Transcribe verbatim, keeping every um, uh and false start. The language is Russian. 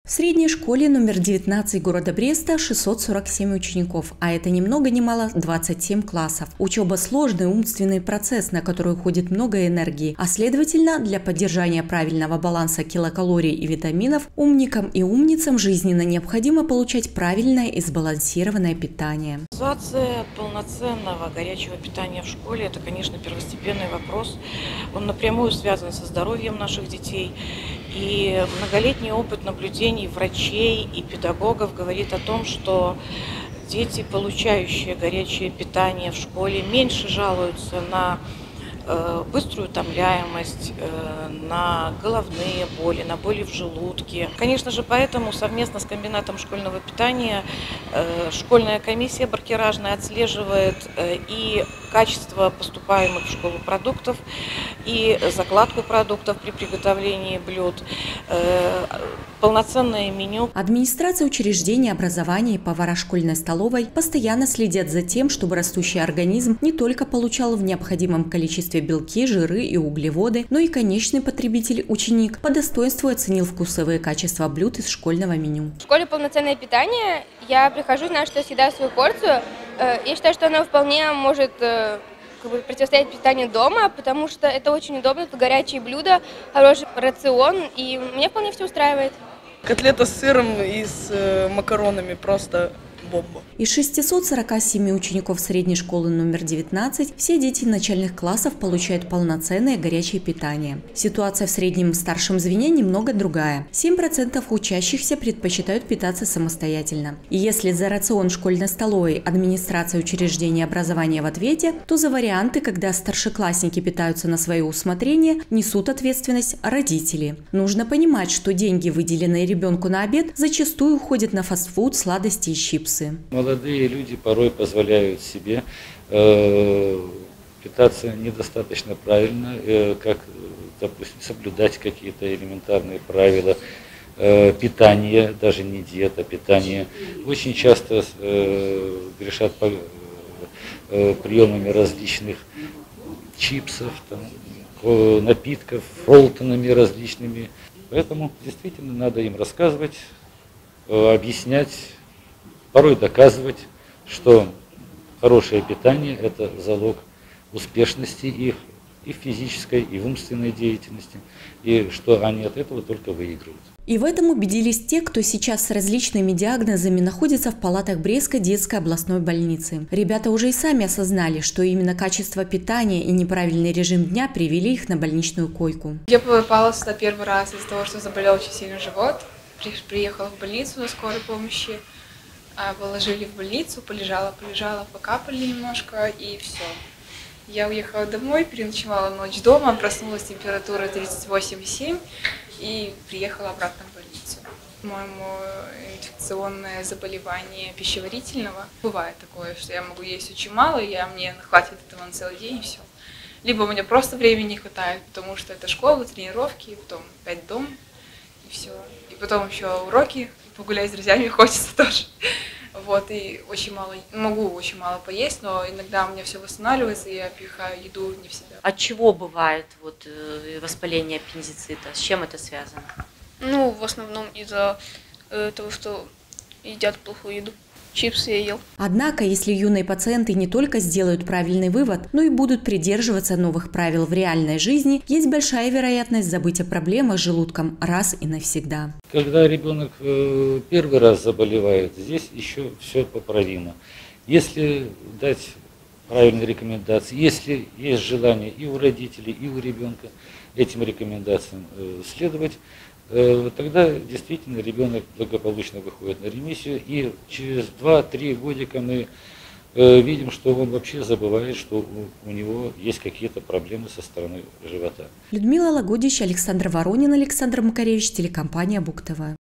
В средней школе номер девятнадцать города Бреста шестьсот сорок семь учеников, а это ни много ни мало двадцать семь классов. Учеба – сложный умственный процесс, на который уходит много энергии, а следовательно, для поддержания правильного баланса килокалорий и витаминов умникам и умницам жизненно необходимо получать правильное и сбалансированное питание. Организация полноценного горячего питания в школе – это, конечно, первостепенный вопрос. Он напрямую связан со здоровьем наших детей. И многолетний опыт наблюдений врачей и педагогов говорит о том, что дети, получающие горячее питание в школе, меньше жалуются на быструю утомляемость, на головные боли, на боли в желудке. Конечно же, поэтому совместно с комбинатом школьного питания школьная комиссия баркеражная отслеживает и качество поступаемых в школу продуктов, и закладку продуктов при приготовлении блюд, полноценное меню. Администрация учреждений образования и повара школьной столовой постоянно следят за тем, чтобы растущий организм не только получал в необходимом количестве белки, жиры и углеводы, но и конечный потребитель, ученик, по достоинству оценил вкусовые качества блюд из школьного меню. В школе полноценное питание. Я прихожу, знаю, что я съедаю свою порцию. Я считаю, что оно вполне может как бы противостоять питанию дома, потому что это очень удобно, это горячие блюда, хороший рацион, и мне вполне все устраивает. Котлета с сыром и с э, макаронами просто бомба. Из шестисот сорока семи учеников средней школы номер девятнадцать все дети начальных классов получают полноценное горячее питание. Ситуация в среднем старшем звене немного другая. семь процентов учащихся предпочитают питаться самостоятельно. И если за рацион школьной столовой администрация учреждения образования в ответе, то за варианты, когда старшеклассники питаются на свое усмотрение, несут ответственность родители. Нужно понимать, что деньги, выделенные ребенку на обед, зачастую уходят на фастфуд, сладости и чипсы. Молодые люди порой позволяют себе э, питаться недостаточно правильно, э, как, допустим, соблюдать какие-то элементарные правила э, питания, даже не диета, питания. Очень часто э, грешат по, э, приемами различных чипсов, там, напитков, фролтонами различными. Поэтому действительно надо им рассказывать, э, объяснять, порой доказывать, что хорошее питание – это залог успешности их и в физической, и в умственной деятельности, и что они от этого только выигрывают. И в этом убедились те, кто сейчас с различными диагнозами находится в палатах Брестской детской областной больницы. Ребята уже и сами осознали, что именно качество питания и неправильный режим дня привели их на больничную койку. Я попала сюда первый раз из-за того, что заболел очень сильно живот. Приехала в больницу на скорой помощи. Положили в больницу, полежала, полежала, покапали немножко и все. Я уехала домой, переночевала ночь дома, проснулась температура тридцать восемь и семь и приехала обратно в больницу. По-моему, инфекционное заболевание пищеварительного. Бывает такое, что я могу есть очень мало, и я, мне хватит этого на целый день и все. Либо у меня просто времени не хватает, потому что это школа, тренировки, потом опять дом и все. И потом еще уроки. Погулять с друзьями хочется тоже. Вот, и очень мало, могу очень мало поесть, но иногда у меня все восстанавливается, и я пихаю еду не в себя. От чего бывает вот, воспаление аппендицита? С чем это связано? Ну, в основном из-за э, того, что едят плохую еду. Чипсы я ел. Однако, если юные пациенты не только сделают правильный вывод, но и будут придерживаться новых правил в реальной жизни, есть большая вероятность забыть о проблемах с желудком раз и навсегда. Когда ребенок э, первый раз заболевает, здесь еще все поправимо. Если дать правильные рекомендации, если есть желание и у родителей, и у ребенка этим рекомендациям э, следовать, тогда действительно ребенок благополучно выходит на ремиссию, и через два-три годика мы видим, что он вообще забывает, что у него есть какие-то проблемы со стороны живота. Людмила Лагодич, Александр Воронин, Александр Макаревич, телекомпания Буг-ТВ.